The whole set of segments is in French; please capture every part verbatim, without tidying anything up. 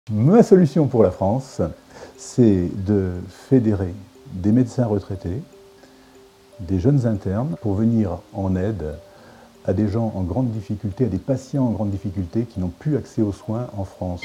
Ma solution pour la France, c'est de fédérer des médecins retraités, des jeunes internes, pour venir en aide à des gens en grande difficulté, à des patients en grande difficulté qui n'ont plus accès aux soins en France.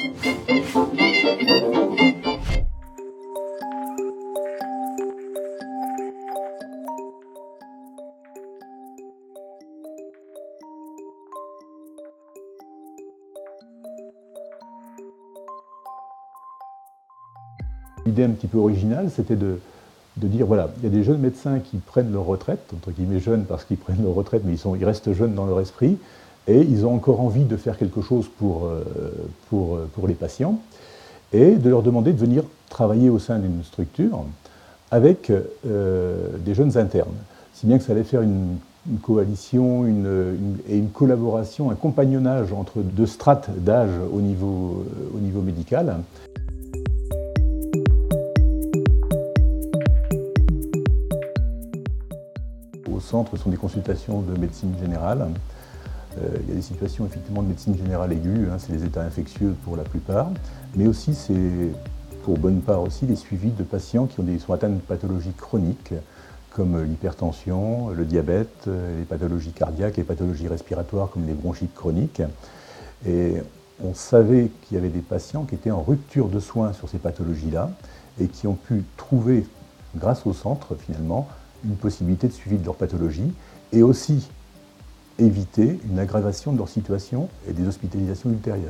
L'idée un petit peu originale, c'était de, de dire, voilà, il y a des jeunes médecins qui prennent leur retraite, entre guillemets jeunes parce qu'ils prennent leur retraite, mais ils, sont, ils restent jeunes dans leur esprit, et ils ont encore envie de faire quelque chose pour, pour, pour les patients, et de leur demander de venir travailler au sein d'une structure avec euh, des jeunes internes. Si bien que ça allait faire une, une coalition une, une, et une collaboration, un compagnonnage entre deux strates d'âge au niveau, au niveau médical. Au centre sont des consultations de médecine générale. Euh, il y a des situations effectivement de médecine générale aiguë, hein, c'est les états infectieux pour la plupart, mais aussi c'est pour bonne part aussi les suivis de patients qui ont des, sont atteints de pathologies chroniques comme l'hypertension, le diabète, les pathologies cardiaques, les pathologies respiratoires comme les bronchites chroniques. Et on savait qu'il y avait des patients qui étaient en rupture de soins sur ces pathologies-là et qui ont pu trouver, grâce au centre finalement, une possibilité de suivi de leur pathologie et aussi éviter une aggravation de leur situation et des hospitalisations ultérieures.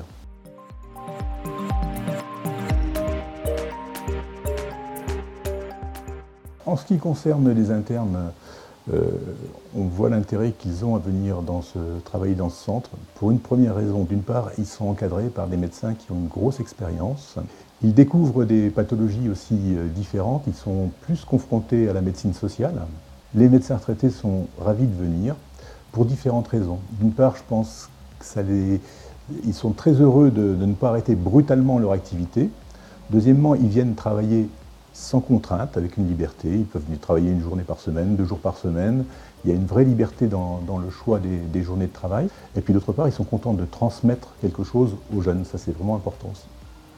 En ce qui concerne les internes, euh, on voit l'intérêt qu'ils ont à venir dans ce, travailler dans ce centre. Pour une première raison, d'une part, ils sont encadrés par des médecins qui ont une grosse expérience. Ils découvrent des pathologies aussi différentes, ils sont plus confrontés à la médecine sociale. Les médecins retraités sont ravis de venir pour différentes raisons. D'une part, je pense que ça les... ils sont très heureux de, de ne pas arrêter brutalement leur activité. Deuxièmement, ils viennent travailler sans contrainte, avec une liberté. Ils peuvent venir travailler une journée par semaine, deux jours par semaine. Il y a une vraie liberté dans, dans le choix des, des journées de travail. Et puis d'autre part, ils sont contents de transmettre quelque chose aux jeunes. Ça, c'est vraiment important aussi.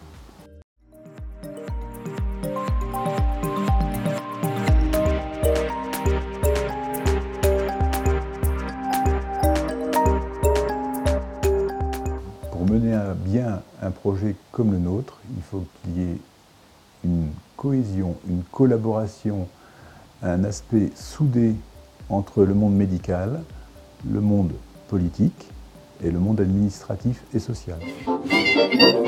Pour mener à bien un projet comme le nôtre, il faut qu'il y ait une cohésion, une collaboration, un aspect soudé entre le monde médical, le monde politique et le monde administratif et social.